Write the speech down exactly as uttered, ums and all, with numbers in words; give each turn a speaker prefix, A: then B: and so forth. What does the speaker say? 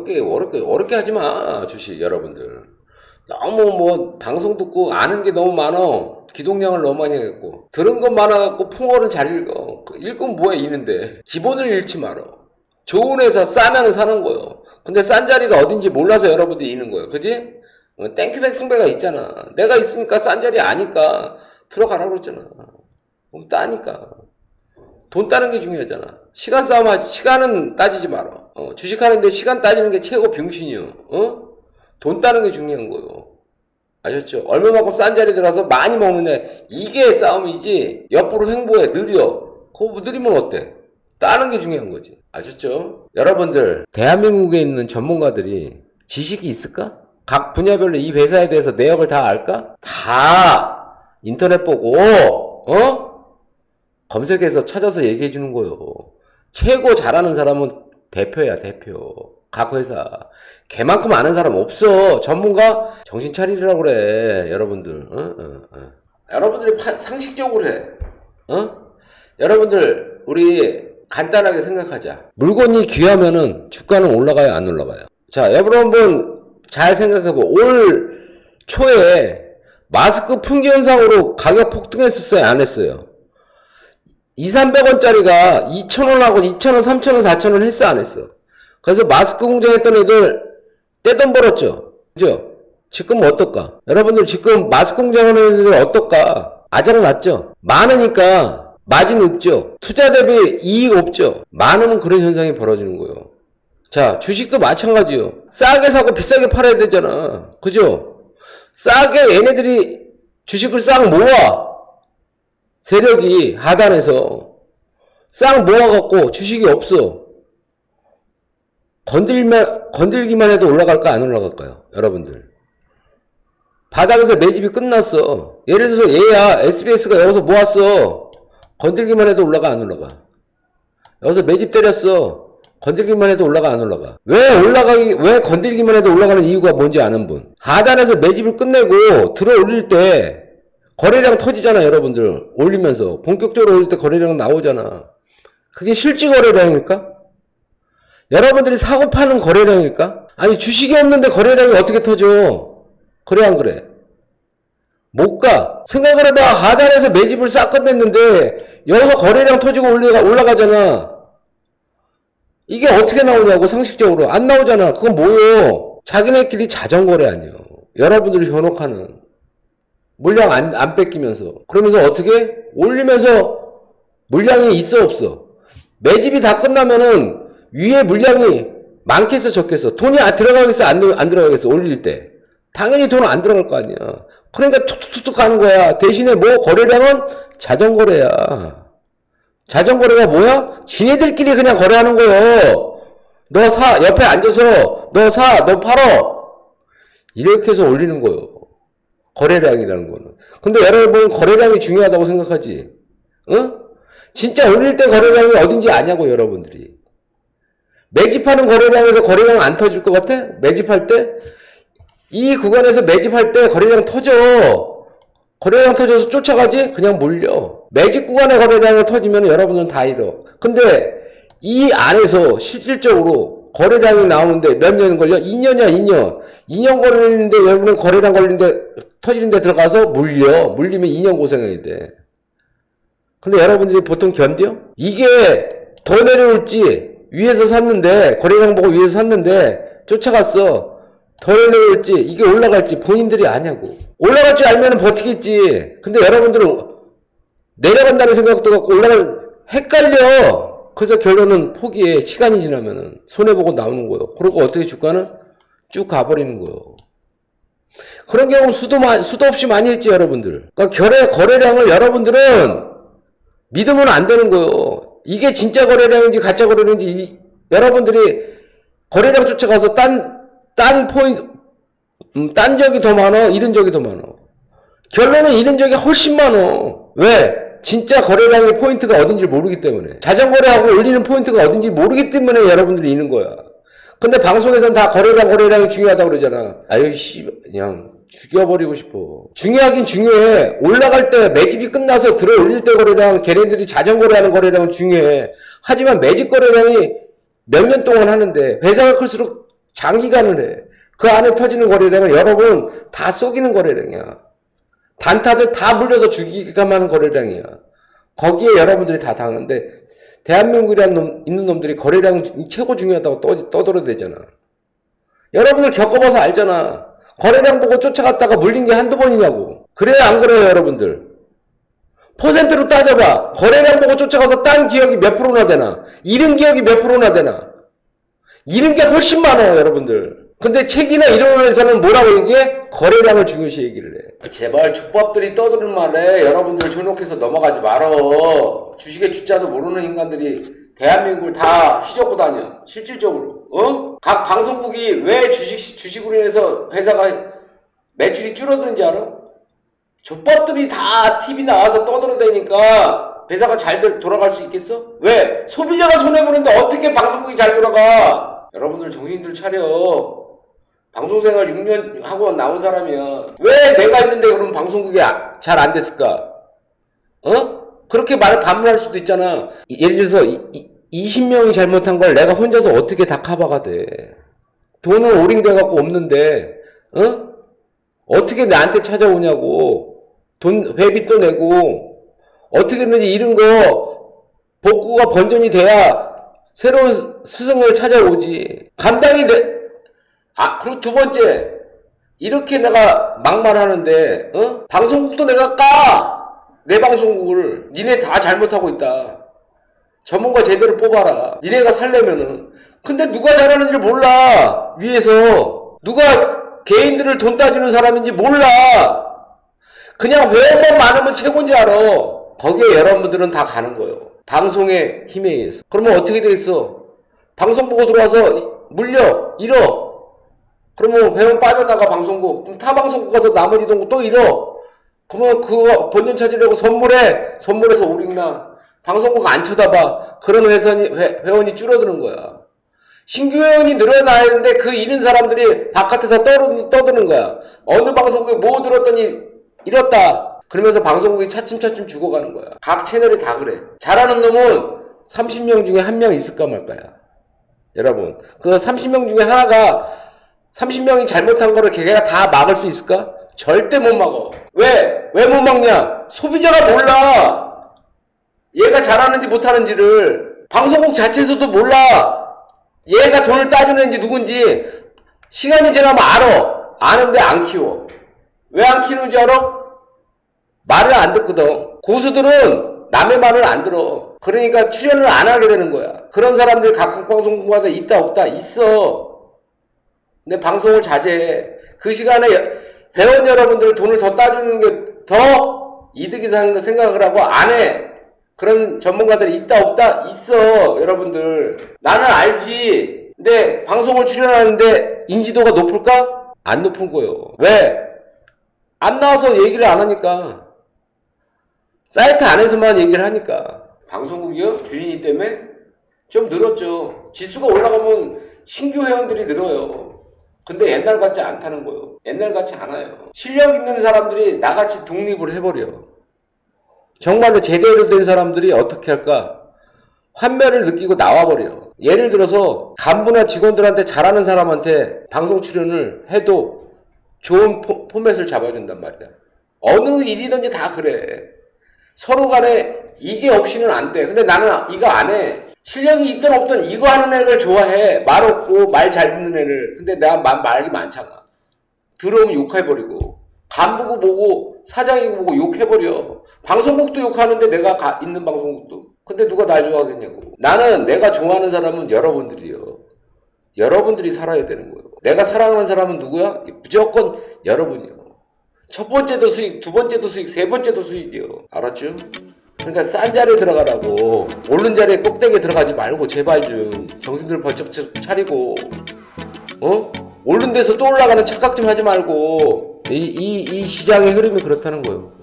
A: 어렵게 어렵게 어렵게 하지 마. 주식 여러분들 너무 뭐 방송 듣고 아는 게 너무 많어. 기동량을 너무 많이 해갖고 들은 것 많아갖고 풍어는 잘 읽어. 읽으면 뭐야 읽는데 기본을 잃지 말어. 좋은 회사 싸면 사는 거요. 근데 싼 자리가 어딘지 몰라서 여러분들이 읽는 거예요. 그지? 땡큐백 승배가 있잖아. 내가 있으니까 싼 자리 아니까 들어가라고 그랬잖아. 그럼 따니까. 돈 따는 게 중요하잖아. 시간 싸움 하지. 시간은 따지지 마라. 어, 주식하는데 시간 따지는 게 최고 병신이요. 어? 돈 따는 게 중요한 거요. 아셨죠? 얼마만큼 싼 자리 들어가서 많이 먹느냐. 이게 싸움이지. 옆으로 횡보해. 느려. 그거 느리면 어때? 따는 게 중요한 거지. 아셨죠? 여러분들 대한민국에 있는 전문가들이 지식이 있을까? 각 분야별로 이 회사에 대해서 내역을 다 알까? 다 인터넷 보고 어? 검색해서 찾아서 얘기해 주는 거요. 최고 잘하는 사람은 대표야 대표. 각 회사. 걔만큼 아는 사람 없어. 전문가 정신 차리라고 그래. 여러분들. 어? 어, 어. 여러분들이 파, 상식적으로 해. 어? 여러분들 우리 간단하게 생각하자. 물건이 귀하면은 주가는 올라가요 안 올라가요? 자 여러분 잘 생각해보. 올 초에 마스크 품귀 현상으로 가격 폭등했었어요 안 했어요? 이삼백 원짜리가 이천 원하고 이천 원, 삼천 원, 사천 원 했어 안 했어? 그래서 마스크 공장했던 애들 떼돈 벌었죠. 그죠? 지금 어떨까? 여러분들 지금 마스크 공장하는 애들 어떨까? 아작났죠? 많으니까 마진 없죠? 투자 대비 이익 없죠? 많으면 그런 현상이 벌어지는 거예요. 자, 주식도 마찬가지요. 싸게 사고 비싸게 팔아야 되잖아. 그죠? 싸게 얘네들이 주식을 싹 모아. 세력이 하단에서 싹 모아갖고 주식이 없어. 건들기만, 건들기만 해도 올라갈까 안 올라갈까요? 여러분들. 바닥에서 매집이 끝났어. 예를 들어서 얘야 에스비에스가 여기서 모았어. 건들기만 해도 올라가 안 올라가? 여기서 매집 때렸어. 건들기만 해도 올라가 안 올라가? 왜 올라가기 왜 건들기만 해도 올라가는 이유가 뭔지 아는 분. 하단에서 매집을 끝내고 들어 올릴 때 거래량 터지잖아 여러분들. 올리면서 본격적으로 올릴 때 거래량 나오잖아. 그게 실질 거래량일까? 여러분들이 사고 파는 거래량일까? 아니 주식이 없는데 거래량이 어떻게 터져? 그래 안 그래? 못 가. 생각을 해봐. 하단에서 매집을 싹 끝냈는데 여기서 거래량 터지고 올라가, 올라가잖아. 이게 어떻게 나오냐고 상식적으로. 안 나오잖아. 그건 뭐요? 자기네끼리 자전거래 아니에요. 여러분들이 현혹하는. 물량 안, 안 뺏기면서. 그러면서 어떻게? 올리면서 물량이 있어 없어? 매집이 다 끝나면은 위에 물량이 많겠어 적겠어? 돈이 안 들어가겠어 안, 안 들어가겠어? 올릴 때. 당연히 돈은 안 들어갈 거 아니야. 그러니까 툭툭툭툭 가는 거야. 대신에 뭐 거래량은 자전거래야. 자전거래가 뭐야? 지네들끼리 그냥 거래하는 거요. 너 사. 옆에 앉아서 너 사. 너 팔어. 이렇게 해서 올리는 거요. 거래량이라는 거는. 근데 여러분 거래량이 중요하다고 생각하지? 응? 진짜 올릴 때 거래량이 어딘지 아냐고 여러분들이. 매집하는 거래량에서 거래량 안 터질 것 같아? 매집할 때? 이 구간에서 매집할 때 거래량 터져. 거래량 터져서 쫓아가지? 그냥 몰려. 매집 구간의 거래량이 터지면 여러분은 다 잃어. 근데 이 안에서 실질적으로 거래량이 나오는데 몇 년 걸려? 이 년이야 이 년. 이 년 걸리는데 여러분은 거래량 걸리는데 터지는데 들어가서 물려. 물리면 이 년 고생해야 돼. 근데 여러분들이 보통 견뎌? 이게 더 내려올지 위에서 샀는데 거래량 보고 위에서 샀는데 쫓아갔어. 더 내려올지 이게 올라갈지 본인들이 아냐고. 올라갈 줄 알면 버티겠지. 근데 여러분들은 내려간다는 생각도 갖고 올라갈 헷갈려. 그래서 결론은 포기해. 시간이 지나면은 손해보고 나오는 거예요. 그리고 어떻게 주가는 쭉 가버리는 거예요. 그런 경우 수도, 수도 없이 많이 했지 여러분들. 그러니까 거래, 거래량을 여러분들은 믿으면 안 되는 거예요. 이게 진짜 거래량인지 가짜 거래량인지 이, 여러분들이 거래량 쫓아가서 딴, 딴 포인트, 음, 딴 적이 더 많어? 잃은 적이 더 많어? 결론은 잃은 적이 훨씬 많어. 왜? 진짜 거래량의 포인트가 어딘지 모르기 때문에. 자전거래하고 올리는 포인트가 어딘지 모르기 때문에 여러분들이 잃는 거야. 근데 방송에서는 다 거래량 거래량이 중요하다고 그러잖아. 아유 씨 그냥 죽여버리고 싶어. 중요하긴 중요해. 올라갈 때 매집이 끝나서 들어 올릴 때 거래량, 걔네들이 자전거래하는 거래량은 중요해. 하지만 매집 거래량이 몇 년 동안 하는데 회사가 클수록 장기간을 해. 그 안에 터지는 거래량은 여러분 다 속이는 거래량이야. 단타들 다 물려서 죽이게끔 하는 거래량이야. 거기에 여러분들이 다 당하는데 대한민국이라는 놈, 있는 놈들이 거래량 최고 중요하다고 떠, 떠들어대잖아. 여러분들 겪어봐서 알잖아. 거래량 보고 쫓아갔다가 물린 게 한두 번이냐고. 그래요 안 그래요 여러분들? 퍼센트로 따져봐. 거래량 보고 쫓아가서 딴 기억이 몇 프로나 되나? 잃은 기억이 몇 프로나 되나? 잃은 게 훨씬 많아요 여러분들. 근데 책이나 이론에서는 뭐라고 얘기해? 거래량을 중요시 얘기를 해. 제발 족밥들이 떠드는 말에 여러분들 조용해서 넘어가지 말어. 주식의 주자도 모르는 인간들이 대한민국을 다 휘젓고 다녀. 실질적으로. 어? 각 방송국이 왜 주식, 주식으로 인해서 회사가 매출이 줄어드는지 알아? 족밥들이 다 티비 나와서 떠들어대니까 회사가 잘 돌아갈 수 있겠어? 왜? 소비자가 손해보는데 어떻게 방송국이 잘 돌아가? 여러분들 정신들 차려. 방송생활 육 년 하고 나온 사람이야. 왜 내가 있는데 그럼 방송국이 잘 안 됐을까? 어? 그렇게 말을 반문할 수도 있잖아. 예를 들어서 이십 명이 잘못한 걸 내가 혼자서 어떻게 다 커버가 돼? 돈은 오링돼갖고 없는데 어? 어떻게 나한테 찾아오냐고. 돈 회비 또 내고 어떻게든지 이런 거 복구가 번전이 돼야 새로운 스승을 찾아오지. 감당이 돼. 아, 그리고 두 번째, 이렇게 내가 막말하는데, 어? 방송국도 내가 까! 내 방송국을. 니네 다 잘못하고 있다. 전문가 제대로 뽑아라. 니네가 살려면은. 근데 누가 잘하는지를 몰라. 위에서. 누가 개인들을 돈 따주는 사람인지 몰라. 그냥 회원만 많으면 최고인지 알아. 거기에 여러분들은 다 가는 거예요. 방송의 힘에 의해서. 그러면 어떻게 되겠어? 방송 보고 들어와서 물려, 잃어. 그러면 회원 빠져나가 방송국. 그럼 타 방송국 가서 나머지 돈 또 잃어. 그러면 그거 본전 찾으려고 선물해. 선물해서 오링나. 방송국 안 쳐다봐. 그런 회선이, 회, 회원이 줄어드는 거야. 신규 회원이 늘어나야 되는데 그 잃은 사람들이 바깥에서 떠드, 떠드는 거야. 어느 방송국에 뭐 들었더니 잃었다. 그러면서 방송국이 차츰차츰 죽어가는 거야. 각 채널이 다 그래. 잘하는 놈은 삼십 명 중에 한 명 있을까 말까야. 여러분. 그 삼십 명 중에 하나가 삼십 명이 잘못한 거를 걔가 다 막을 수 있을까? 절대 못 막어. 왜? 왜 못 막냐? 소비자가 몰라. 얘가 잘하는지 못하는지를. 방송국 자체에서도 몰라. 얘가 돈을 따주는 애인지 누군지. 시간이 지나면 알아. 아는데 안 키워. 왜 안 키우는지 알아? 말을 안 듣거든. 고수들은 남의 말을 안 들어. 그러니까 출연을 안 하게 되는 거야. 그런 사람들이 각각 방송국마다 있다 없다 있어. 근데 방송을 자제해. 그 시간에 회원 여러분들 돈을 더 따주는 게 더 이득이 생각을 하고 안 해. 그런 전문가들이 있다 없다 있어. 여러분들. 나는 알지. 근데 방송을 출연하는데 인지도가 높을까? 안 높은 거예요. 왜? 안 나와서 얘기를 안 하니까. 사이트 안에서만 얘기를 하니까. 방송국이요? 주인이 때문에 좀 늘었죠. 지수가 올라가면 신규 회원들이 늘어요. 근데 옛날 같지 않다는 거예요. 옛날 같지 않아요. 실력 있는 사람들이 나같이 독립을 해버려. 정말로 제대로 된 사람들이 어떻게 할까? 환멸을 느끼고 나와버려. 예를 들어서 간부나 직원들한테 잘하는 사람한테 방송 출연을 해도 좋은 포, 포맷을 잡아준단 말이야. 어느 일이든지 다 그래. 서로 간에 이게 없이는 안 돼. 근데 나는 이거 안 해. 실력이 있든 없든 이거 하는 애를 좋아해. 말 없고 말 잘 듣는 애를. 근데 내가 말, 말이 많잖아. 들어오면 욕해버리고. 간부고 보고 사장이고 보고 욕해버려. 방송국도 욕하는데 내가 가, 있는 방송국도. 근데 누가 날 좋아하겠냐고. 나는 내가 좋아하는 사람은 여러분들이요. 여러분들이 살아야 되는 거예요. 내가 사랑하는 사람은 누구야? 무조건 여러분이요. 첫 번째도 수익, 두 번째도 수익, 세 번째도 수익이요. 알았죠? 그러니까 싼 자리에 들어가라고. 오른 자리에 꼭대기에 들어가지 말고 제발 좀 정신들 번쩍 차리고 어? 오른 데서 또 올라가는 착각 좀 하지 말고 이, 이, 이 시장의 흐름이 그렇다는 거예요.